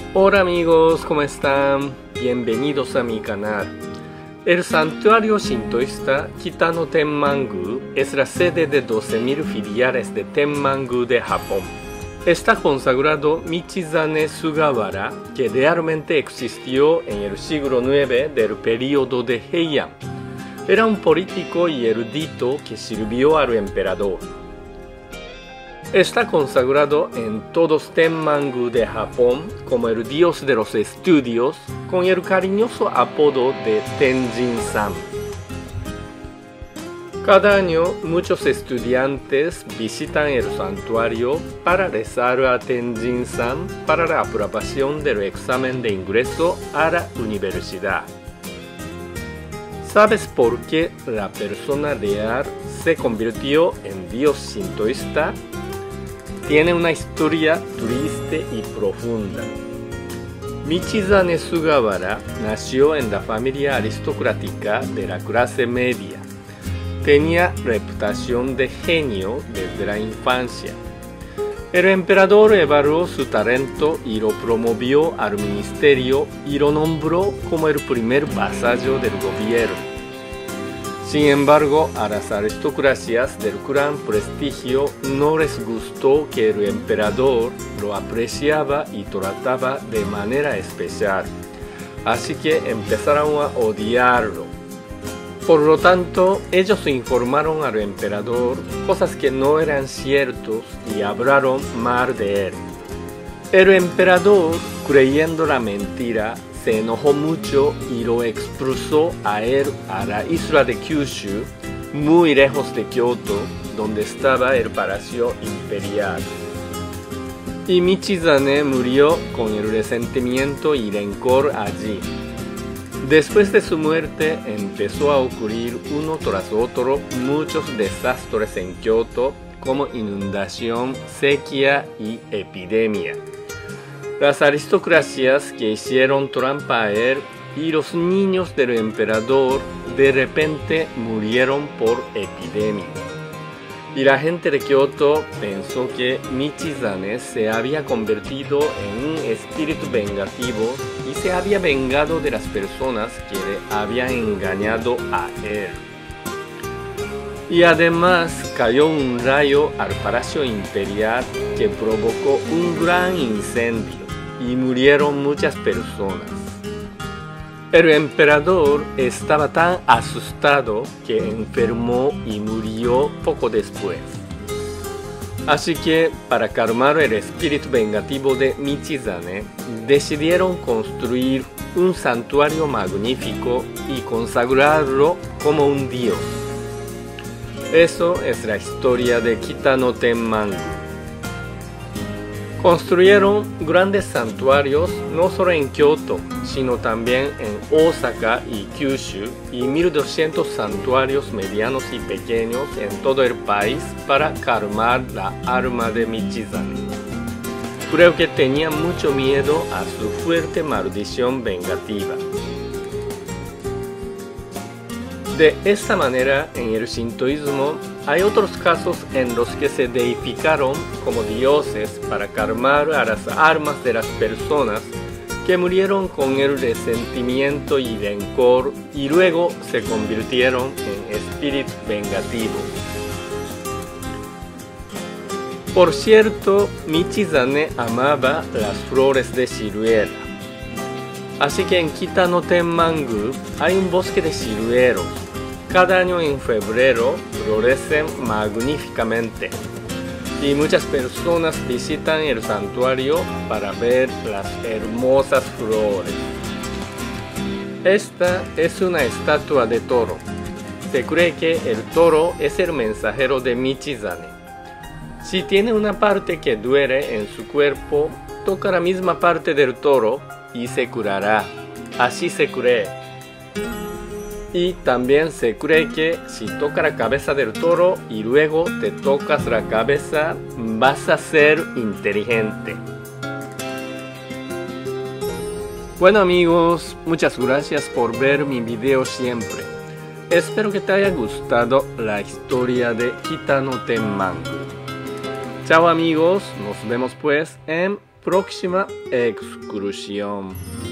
Hola amigos, ¿cómo están? Bienvenidos a mi canal. El santuario shintoísta Kita-no Tenman-gu es la sede de 12.000 filiales de Tenman-gu de Japón. Está consagrado Michizane Sugawara, que realmente existió en el siglo IX del período de Heian. Era un político y erudito que sirvió al emperador. Está consagrado en todos Tenman-gu de Japón como el dios de los estudios, con el cariñoso apodo de Tenjin-san. Cada año, muchos estudiantes visitan el santuario para rezar a Tenjin-san para la aprobación del examen de ingreso a la universidad. ¿Sabes por qué la persona real se convirtió en dios shintoísta? Tiene una historia triste y profunda. Michizane Sugawara nació en la familia aristocrática de la clase media. Tenía reputación de genio desde la infancia. El emperador evaluó su talento y lo promovió al ministerio y lo nombró como el primer vasallo del gobierno. Sin embargo, a las aristocracias del gran prestigio no les gustó que el emperador lo apreciaba y trataba de manera especial, así que empezaron a odiarlo. Por lo tanto, ellos informaron al emperador cosas que no eran ciertas y hablaron mal de él. El emperador, creyendo la mentira, se enojó mucho y lo expulsó a él a la isla de Kyushu, muy lejos de Kioto, donde estaba el palacio imperial. Y Michizane murió con el resentimiento y rencor allí. Después de su muerte empezó a ocurrir uno tras otro muchos desastres en Kioto, como inundación, sequía y epidemia. Las aristocracias que hicieron trampa a él y los niños del emperador de repente murieron por epidemia. Y la gente de Kioto pensó que Michizane se había convertido en un espíritu vengativo y se había vengado de las personas que le habían engañado a él. Y además cayó un rayo al palacio imperial que provocó un gran incendio y murieron muchas personas. El emperador estaba tan asustado que enfermó y murió poco después. Así que, para calmar el espíritu vengativo de Michizane, decidieron construir un santuario magnífico y consagrarlo como un dios. Eso es la historia de Kita-no Tenman-gu. Construyeron grandes santuarios no solo en Kioto, sino también en Osaka y Kyushu, y 1200 santuarios medianos y pequeños en todo el país para calmar la alma de Michizane. Creo que tenía mucho miedo a su fuerte maldición vengativa. De esta manera, en el shintoísmo hay otros casos en los que se deificaron como dioses para calmar a las almas de las personas que murieron con el resentimiento y rencor y luego se convirtieron en espíritus vengativos. Por cierto, Michizane amaba las flores de ciruela. Así que en Kita-no Tenman-gu hay un bosque de ciruelos. Cada año en febrero florecen magníficamente y muchas personas visitan el santuario para ver las hermosas flores. Esta es una estatua de toro. Se cree que el toro es el mensajero de Michizane. Si tiene una parte que duele en su cuerpo, toca la misma parte del toro y se curará. Así se cree. Y también se cree que si tocas la cabeza del toro y luego te tocas la cabeza, vas a ser inteligente. Bueno amigos, muchas gracias por ver mi video siempre. Espero que te haya gustado la historia de Kita-no Tenman-gu. Chao amigos, nos vemos pues en Próxima excursión.